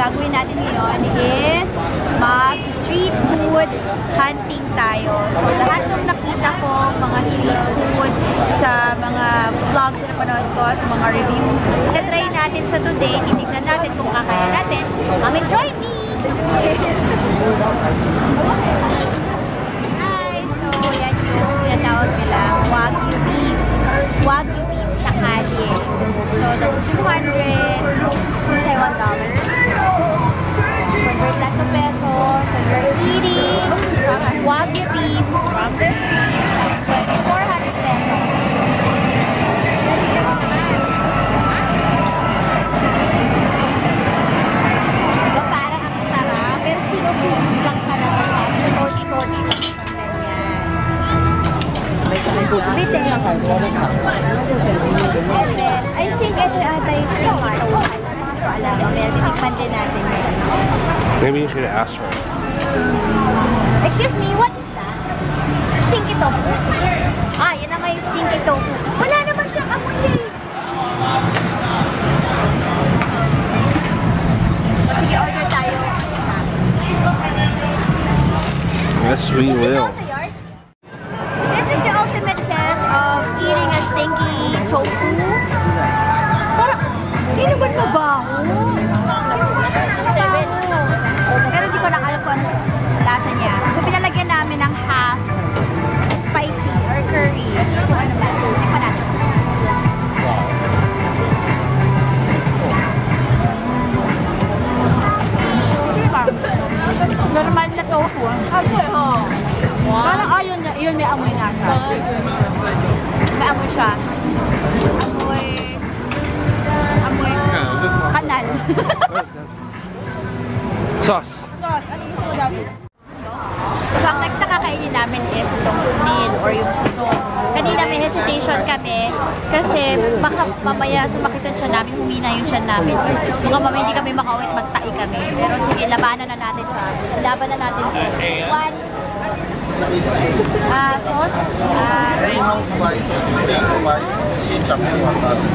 gagawin natin ngayon is mag-street food hunting tayo. So, lahat ng nakita ko, mga street food, sa mga vlogs na napanood ko, sa mga reviews, try natin siya today. Titignan natin kung kakaya natin. Come and join me! Hi! So, yan yung tinatawag nila Wagyu beef. Wagyu beef sa kalye. So, that's $200 Taiwan. 200 pesos. So, you're eating Wagyu beef from the street. 400 pesos. So, parang ang sarap. Pero sinusulit lang ka naman. Torch-torch lang isang ganyan. Bitin. And then, I think ito ata yung stinky tofu. Alam mo, may titikman din natin yan. Maybe you should ask her. Excuse me, what is that? Stinky tofu. Ah, yun naman yung stinky tofu. Wala naman siyang amoy eh. Sige, order tayo. Yes, we will. This is the ultimate test of eating a stinky tofu. Parang, hindi naman mabaho. Pero di ko lang alam kung ano lasa niya. So, pinalagyan namin ng half spicy or curry. Kung ano ba. Hindi pa natin. Normal na tofu. Parang ayun, yun may amoy na siya. May amoy siya. Amoy kanal. Sauce. Ano gusto mo gagawin? So, ang next na kakainin namin is itong snail or yung suso. Kanina may hesitation kami kasi baka mamaya sumakitan siya namin, humina yung siya namin. Baka mamaya hindi kami makauwi at magtai kami. Pero sige, labanan na natin siya. Laban na natin. One sauce. Lemon spice, big spice, sichup, wasabi.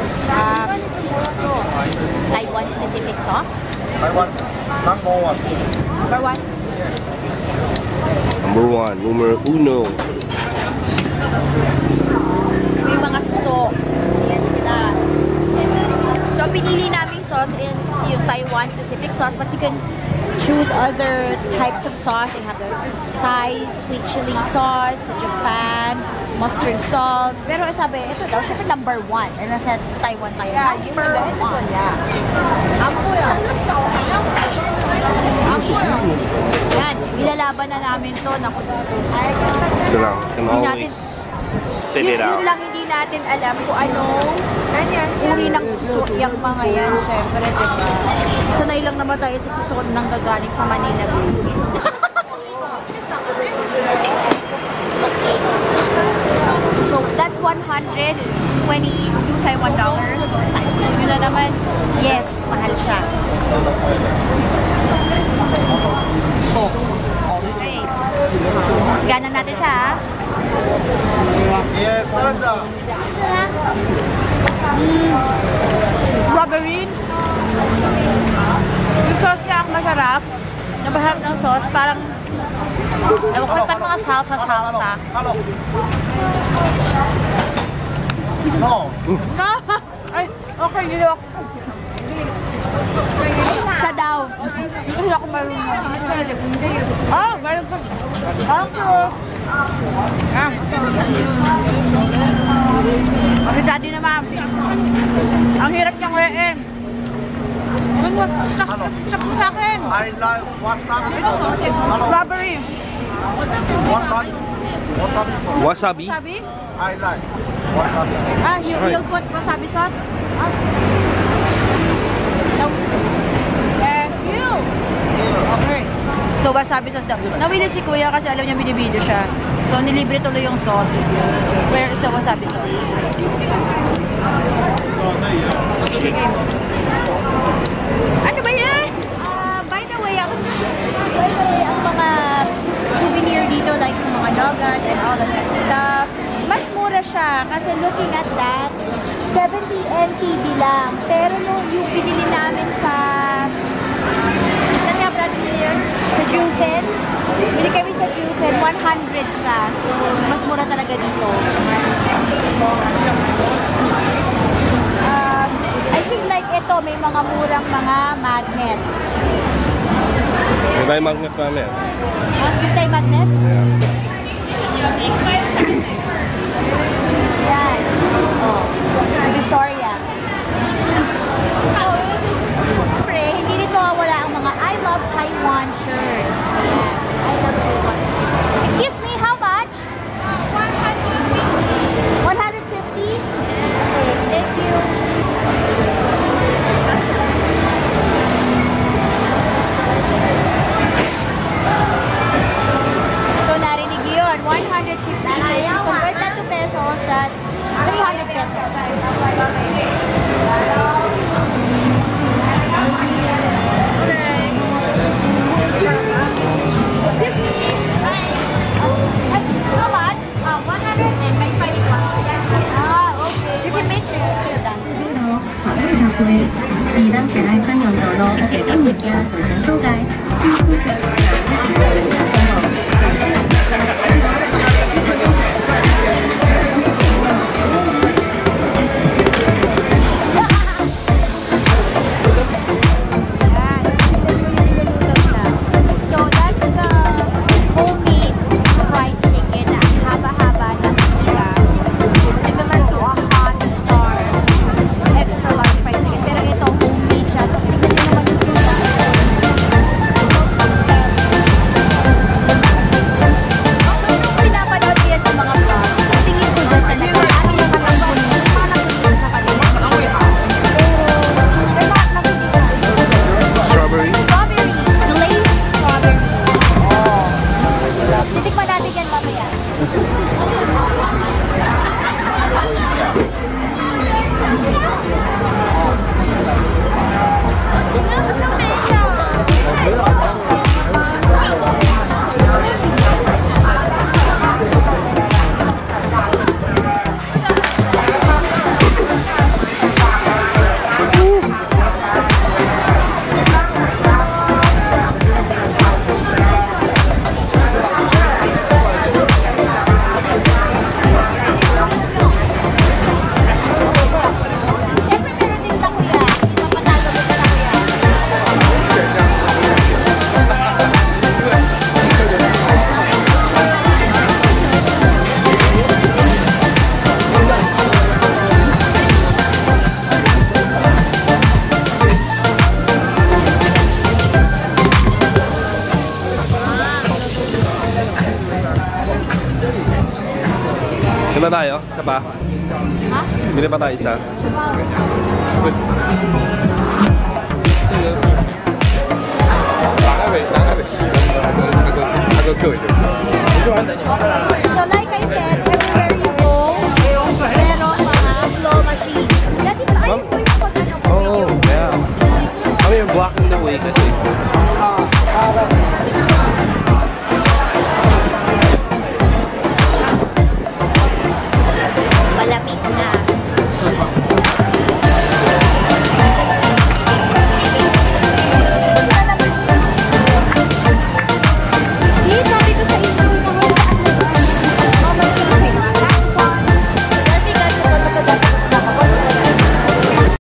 Taiwan specific sauce. Taiwan, number one. Number one. Number one, numero uno. May mga suso. Ayan sila. So, ang pinili naming sauce is yung Taiwan specific sauce, but you can choose other types of sauce. They have the Thai sweet chili sauce, the Japan mustard salt. Pero sabi, ito daw, syempre number one. And nasa Taiwan tayo. Yeah, number one. Yan, ilalaban na namin to. Naku. So now, you can always spit it out. Yun lang hindi natin alam kung anong uri ng suso yung mga yan, syempre, diba? Sanay lang naman tayo sa suso ng gagaling sa Manila. So, that's $122 Taiwan. Times 2 na naman. Yes, mahal siya. Okay. Scanan natin siya, ha? Yes, Sandra. Rubbery. Yung sauce niya ang masarap. Napasarap ng sauce. Parang ewan ko mga salsa. Hello. No. Ay, okay, hindi ako. Siya daw. Hindi ako marunong. Ah, meron ka. Kasi daddy naman. Ang hirap niyang wein. Stop mo sa akin. I like wasabi. Hello. Rubbery. Wasabi. Wasabi. Wasabi? Wasabi? I like wasabi. Ah, you'll put wasabi sauce? Ah. No. Thank you. Okay. So, wasabi sauce daw. Nawili si Kuya kasi alam niya binibidyo siya. So, nilibre tuloy yung sauce. Pero ito, wasabi sauce. Sige. Ano ba yan? By the way, ang mga souvenir dito, like yung mga nugget and all of that stuff, mas mura siya. Kasi looking at that, 70 NTD lang. Pero yung binili namin sa Saan nga Brazilian? Sa Juven. Bili kami sa Juven, 100 siya. So, mas mura talaga dito. I think like ito, may mga murang mga magnet. May tayo magnet namin. Yung tayo magnet? Yeah. Yan. Oh. Visoria. Siyempre, hindi dito wala ang mga I love Taiwan shirts. Ayan. I love Taiwan. Excuse me, how much? 150. 150? Okay, thank you. So, narinig yun. 150. So, if you convert that to pesos, that's 300 pesos. Excuse me. How much? 100 and my fighting one. Okay. You can make three of them. 好日常所以2段계란 칸 연도로 대통령께서 조선 소갈 So that's the homemade fried chicken na haba-haba ng pila. Similar to a hot star extra large fried chicken. Pero ito homemade siya. So tignan nyo naman yung pila. Nung pinapanood ko yan sa mga vlog, tingin ko dyan sa nagkakaano yung malambon niya. Yung mga nakunin sa kanila. Pero may mga nakunin sa Strawberry. strawberry, glazed strawberry. Titikman natin yan mamaya. Siyempre meron din takuya. Mapatago mo sa takuya. Sino tayo? Isa pa? Ha? Bili pa tayo isa. So like I said, everywhere